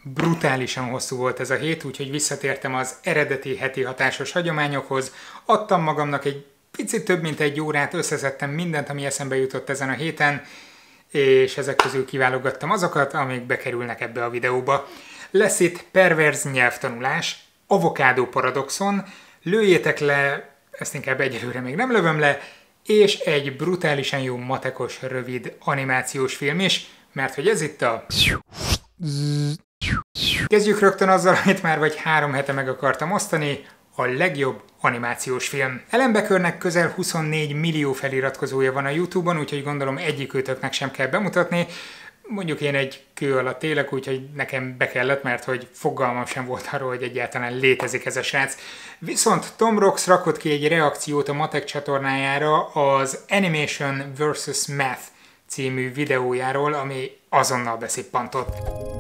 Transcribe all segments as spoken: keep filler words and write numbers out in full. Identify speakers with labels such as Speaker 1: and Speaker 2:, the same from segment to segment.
Speaker 1: Brutálisan hosszú volt ez a hét, úgyhogy visszatértem az eredeti heti hatásos hagyományokhoz. Adtam magamnak egy picit több mint egy órát, összeszedtem mindent, ami eszembe jutott ezen a héten, és ezek közül kiválogattam azokat, amik bekerülnek ebbe a videóba. Lesz itt perverz nyelvtanulás, avokádó paradoxon, lőjétek le, ezt inkább egyelőre még nem lövöm le, és egy brutálisan jó matekos rövid animációs film is, mert hogy ez itt a... Kezdjük rögtön azzal, amit már vagy három hete meg akartam osztani, a legjobb animációs film. Ellen Beckernek közel huszonnégy millió feliratkozója van a YouTube-on, úgyhogy gondolom egyikőtöknek sem kell bemutatni. Mondjuk én egy kő alatt élek, úgyhogy nekem be kellett, mert hogy fogalmam sem volt arról, hogy egyáltalán létezik ez a srác. Viszont Tom Rocks rakott ki egy reakciót a Matek csatornájára az Animation versus. Math című videójáról, ami azonnal beszippantott.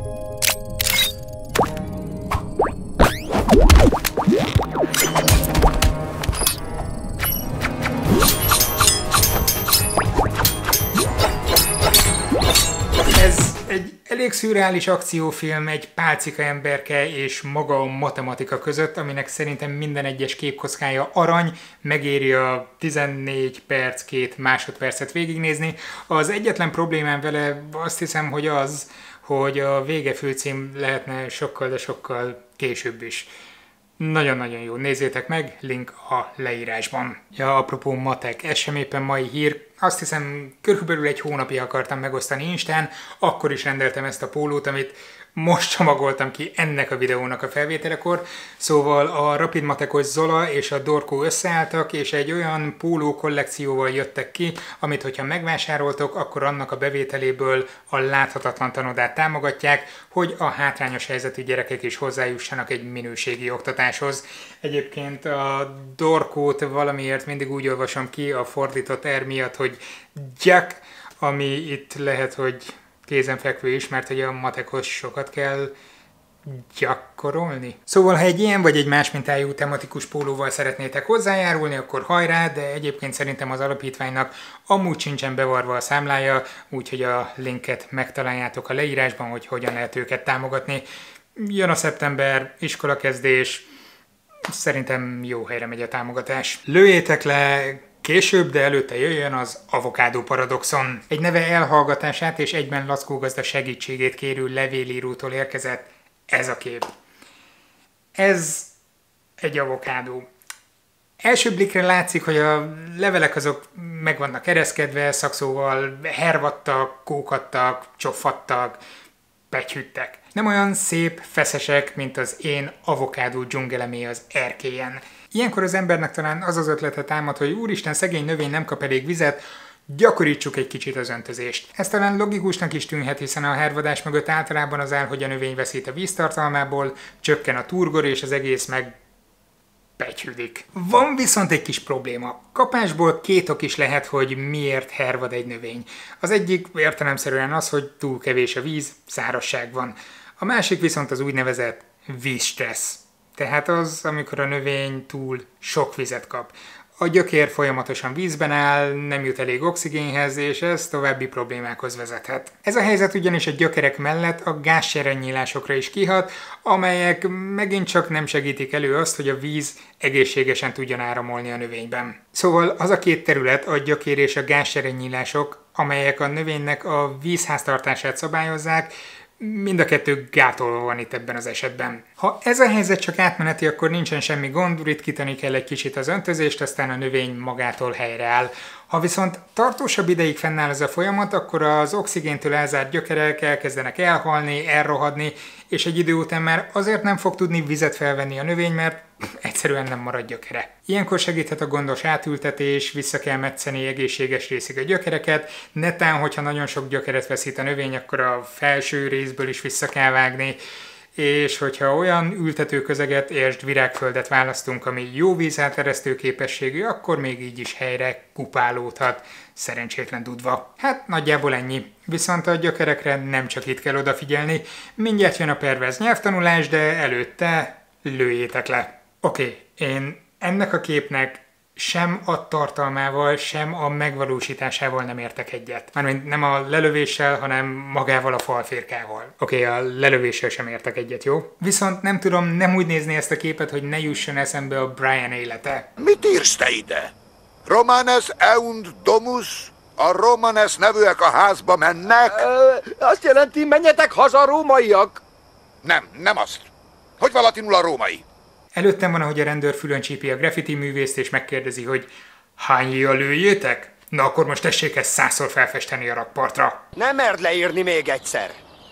Speaker 1: Ez egy elég szürreális akciófilm egy pálcika emberke és maga a matematika között, aminek szerintem minden egyes képkockája arany, megéri a tizennégy perc, két másodpercet végignézni. Az egyetlen problémám vele azt hiszem, hogy az, hogy a vége főcím lehetne sokkal, de sokkal később is. Nagyon-nagyon jó, nézzétek meg, link a leírásban. Ja, apropó matek, ez sem éppen mai hír, azt hiszem körülbelül egy hónapja akartam megosztani Instán, akkor is rendeltem ezt a pólót, amit most csomagoltam ki ennek a videónak a felvételekor, szóval a Rapid Matekos Zola és a Dorkó összeálltak, és egy olyan póló kollekcióval jöttek ki, amit hogyha megvásároltok, akkor annak a bevételéből a láthatatlan tanodát támogatják, hogy a hátrányos helyzetű gyerekek is hozzájussanak egy minőségi oktatáshoz. Egyébként a Dorkót valamiért mindig úgy olvasom ki a fordított R miatt, hogy gyak, ami itt lehet, hogy kézenfekvő is, mert hogy a matekhoz sokat kell gyakorolni. Szóval, ha egy ilyen vagy egy más mintájú tematikus pólóval szeretnétek hozzájárulni, akkor hajrá, de egyébként szerintem az alapítványnak amúgy sincsen bevarva a számlája, úgyhogy a linket megtaláljátok a leírásban, hogy hogyan lehet őket támogatni. Jön a szeptember, iskolakezdés, szerintem jó helyre megy a támogatás. Lőjétek le! Később, de előtte jöjjön az avokádó paradoxon. Egy neve elhallgatását és egyben Lackó gazda segítségét kérő levélírótól érkezett ez a kép. Ez egy avokádó. Első blikre látszik, hogy a levelek azok meg vannak ereszkedve, szakszóval hervadtak, kókadtak, csofadtak, pegyhüttek. Nem olyan szép, feszesek, mint az én avokádó dzsungelemé az erkélyen. Ilyenkor az embernek talán az az ötlete támad, hogy úristen, szegény növény nem kap elég vizet, gyakorítsuk egy kicsit az öntözést. Ez talán logikusnak is tűnhet, hiszen a hervadás mögött általában az áll, hogy a növény veszít a víztartalmából, csökken a turgor és az egész meg pegyhűdik. Van viszont egy kis probléma. Kapásból két ok is lehet, hogy miért hervad egy növény. Az egyik értelemszerűen az, hogy túl kevés a víz, szárazság van. A másik viszont az úgynevezett vízstressz. Tehát az, amikor a növény túl sok vizet kap. A gyökér folyamatosan vízben áll, nem jut elég oxigénhez, és ez további problémákhoz vezethet. Ez a helyzet ugyanis a gyökerek mellett a gázseregnyílásokra is kihat, amelyek megint csak nem segítik elő azt, hogy a víz egészségesen tudjon áramolni a növényben. Szóval az a két terület, a gyökér és a gázseregnyílások, amelyek a növénynek a vízháztartását szabályozzák, mind a kettő gátolva van itt ebben az esetben. Ha ez a helyzet csak átmeneti, akkor nincsen semmi gond, ritkítani kell egy kicsit az öntözést, aztán a növény magától helyreáll. Ha viszont tartósabb ideig fennáll ez a folyamat, akkor az oxigéntől elzárt gyökerek elkezdenek elhalni, elrohadni, és egy idő után már azért nem fog tudni vizet felvenni a növény, mert egyszerűen nem marad gyökere. Ilyenkor segíthet a gondos átültetés, vissza kell metszeni egészséges részig a gyökereket, netán, hogyha nagyon sok gyökeret veszít a növény, akkor a felső részből is vissza kell vágni, és hogyha olyan ültetőközeget, értsd virágföldet választunk, ami jó vízáteresztő képességű, akkor még így is helyre kupálódhat, szerencsétlen dudva. Hát nagyjából ennyi. Viszont a gyökerekre nem csak itt kell odafigyelni, mindjárt jön a perverz nyelvtanulás, de előtte lőjétek le. Oké, okay, én ennek a képnek sem a tartalmával, sem a megvalósításával nem értek egyet. Mármint nem a lelövéssel, hanem magával a falfirkával. Oké, okay, a lelövéssel sem értek egyet, jó? Viszont nem tudom nem úgy nézni ezt a képet, hogy ne jusson eszembe a Brian élete.
Speaker 2: Mit írsz te ide? Romanes eunt domus? A Romanes nevűek a házba mennek?
Speaker 3: Ö, azt jelenti, menjetek haza, rómaiak!
Speaker 2: Nem, nem azt. Hogy van latinul a római?
Speaker 1: Előttem van, ahogy a rendőr fülön csípi a graffiti művészt, és megkérdezi, hogy hányja lőjétek? Na akkor most tessék ezt százszor felfesteni a rakpartra.
Speaker 3: Nem merd leírni még egyszer.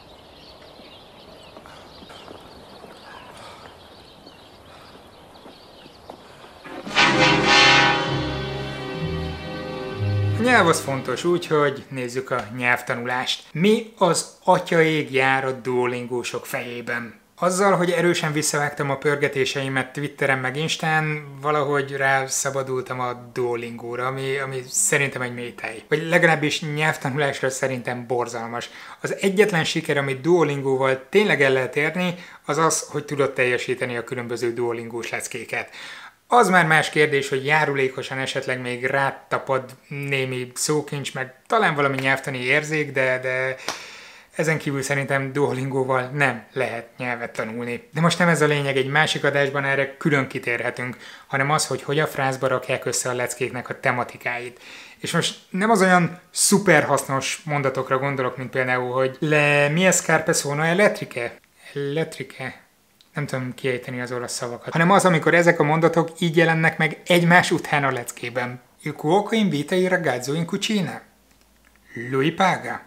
Speaker 1: A nyelv az fontos, úgyhogy nézzük a nyelvtanulást. Mi az atyaég jár a duolingósok fejében? Azzal, hogy erősen visszavágtam a pörgetéseimet Twitteren meg Instán, valahogy rászabadultam a Duolingóra, ami, ami szerintem egy mélytej. Vagy legalábbis nyelvtanulásra szerintem borzalmas. Az egyetlen siker, amit Duolingóval tényleg el lehet érni, az az, hogy tudod teljesíteni a különböző duolingós leckéket. Az már más kérdés, hogy járulékosan esetleg még rátapad némi szókincs, meg talán valami nyelvtani érzék, de... de... ezen kívül szerintem Duolingóval nem lehet nyelvet tanulni. De most nem ez a lényeg, egy másik adásban erre külön kitérhetünk, hanem az, hogy hogy a frászba rakják össze a leckéknek a tematikáit. És most nem az olyan szuper hasznos mondatokra gondolok, mint például, hogy le mie scarpe sono elettriche? Elettriche? Nem tudom kiejteni az olasz szavakat. Hanem az, amikor ezek a mondatok így jelennek meg egymás után a leckében. Il cuoco invita il ragazzo in cucina. Lui paga.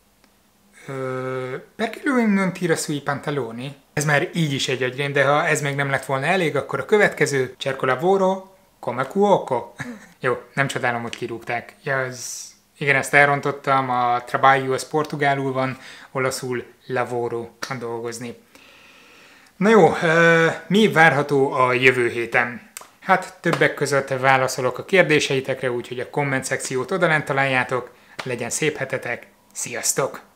Speaker 1: Perché lui non tira sui pantaloni? Ez már így is egy agyrém, de ha ez még nem lett volna elég, akkor a következő cerco lavoro come cuoco. Jó, nem csodálom, hogy kirúgták. Ja, ez... Igen, ezt elrontottam, a trabalho az portugálul van, olaszul lavoro a dolgozni. Na jó, mi várható a jövő héten? Hát többek között válaszolok a kérdéseitekre, úgyhogy a komment szekciót odalent találjátok. Legyen szép hetetek, sziasztok!